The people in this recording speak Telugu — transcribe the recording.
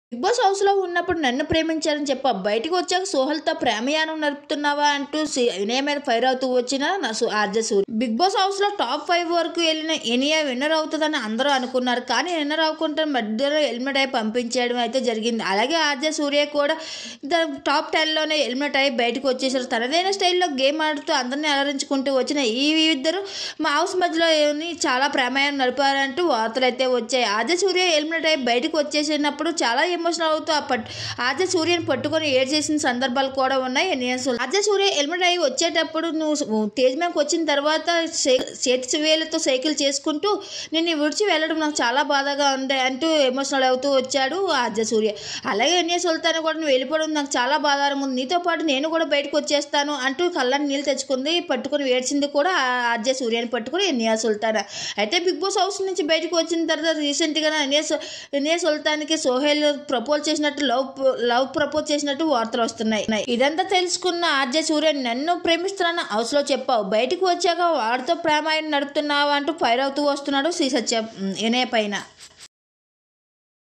బిగ్ బాస్ హౌస్లో ఉన్నప్పుడు నన్ను ప్రేమించారని చెప్పా, బయటకు వచ్చాక సోహల్తో ప్రేమయానం నడుపుతున్నావా అంటూ ఇనియా మీద ఫైర్ అవుతూ వచ్చిన ఆర్జే సూర్య. బిగ్ బాస్ హౌస్లో టాప్ 5 వరకు వెళ్ళిన ఇనియా విన్నర్ అవుతుందని అందరూ అనుకున్నారు. కానీ విన్నర్ అవ్వకుండా మధ్యలో ఎలిమినేట్ అయి పంపించేయడం అయితే జరిగింది. అలాగే ఆర్జే సూర్య కూడా టాప్ 10లోనే ఎలిమినేట్ అయ్యి బయటకు వచ్చేసారు. తనదైన స్టైల్లో గేమ్ ఆడుతూ అందరినీ అలరించుకుంటూ వచ్చిన ఈ ఇద్దరు మా హౌస్ మధ్యలో చాలా ప్రేమయానం నడిపారంటూ వార్తలు అయితే వచ్చాయి. ఆర్జే సూర్య ఎలిమినేట్ అయ్యి బయటకు వచ్చేసినప్పుడు చాలా ఎమోషనల్ అవుతూ ఆర్జే సూర్యని పట్టుకొని ఏడ్ చేసిన సందర్భాలు కూడా ఉన్నాయి. ఆర్జే సూర్య ఎలిమినేట్ అయ్యి వచ్చేటప్పుడు నువ్వు స్టేజ్ మీదకి వచ్చిన తర్వాత చేతి వేలతో సైకిల్ చేసుకుంటూ నిన్ను విడిచి వెళ్ళడం నాకు చాలా బాధగా ఉంది అంటూ ఎమోషనల్ అవుతూ వచ్చాడు ఆర్జే సూర్య. అలాగే ఎన్ఏ సుల్తాన్ కూడా నువ్వు వెళ్ళిపోవడం నాకు చాలా బాధారం ఉంది, నీతో పాటు నేను కూడా బయటకు వచ్చేస్తాను అంటూ కళ్ళని నీళ్ళు తెచ్చుకుంది, పట్టుకుని ఏడ్చింది కూడా ఆర్జే సూర్యని పట్టుకుని ఎన్ఏ సుల్తాన్. అయితే బిగ్ బాస్ హౌస్ నుంచి బయటకు వచ్చిన తర్వాత రీసెంట్గా ఎన్ఏ సుల్తాన్కి సోహెల్ ప్రపోజ్ చేసినట్టు లవ్ ప్రపోజ్ చేసినట్టు వార్తలు వస్తున్నాయి. ఇదంతా తెలుసుకున్న ఆర్జే సూర్య నన్ను ప్రేమిస్తున్నాను హౌస్ లో చెప్పావు, బయటకు వచ్చాక వాడితో ప్రేమ నడుపుతున్నావు అంటూ ఫైర్ అవుతూ వస్తున్నాడు శ్రీ సత్య ఎనే పైన.